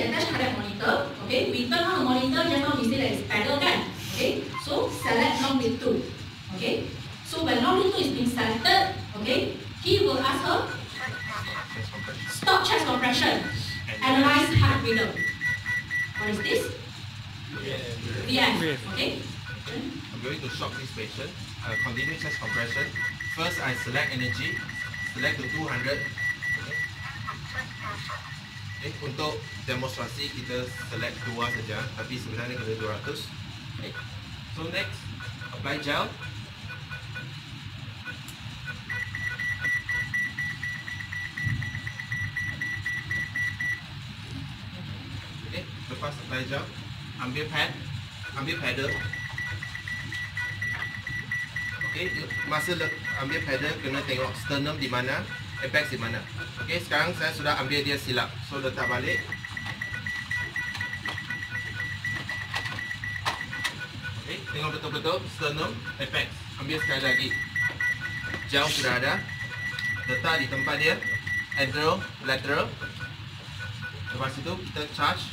attach cardiac monitor. Okay, we turn on the monitor. Just now we say that it's pedal kan. Okay, so select long lead 2. Okay, so when long lead 2 is being selected, okay, he will ask her stop chest compression, analyze heart rhythm. What is this? VF. Okay. I'm going to shock this patient. Continue chest compression. First, I select energy. Select to 200. Okay, untuk demonstrasi kita select 2 saja, tapi sebenarnya kena 200. Okay. So next, apply gel. Okay, lepas apply gel, ambil pad, ambil paddle. Okay, masa ambil paddle kena tengok sternum di mana, apex di mana. Okay, sekarang saya sudah ambil dia silap. So letak balik. Okay, tengok betul-betul sternum, apex. Ambil sekali lagi. Gel sudah ada. Letak di tempat dia. Antero, lateral. Lepas itu kita charge.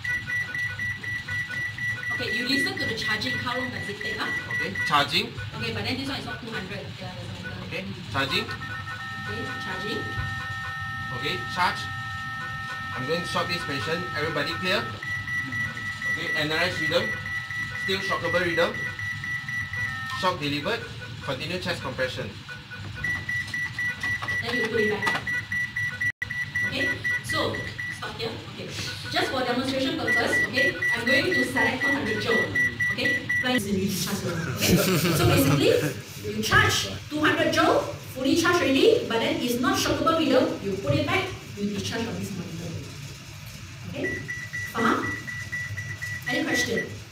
Okay, you listen to the charging. How long does it take? Okay, charging. Okay, but then this one is not 200. Okay, charging. Okay, charging. Okay, charge. I'm going to shock this patient. Everybody clear? Okay, analyze rhythm. Still shockable rhythm. Shock delivered. Continue chest compression. Then you put it back. Okay, so stop here. Okay, just for demonstration purpose, okay, I'm going to select 400 joule. Okay, okay. So basically, you charge 200 joule, fully charged already, but then it's not shockable rhythm. You put it back, you discharge from this monitor. Okay, Any question?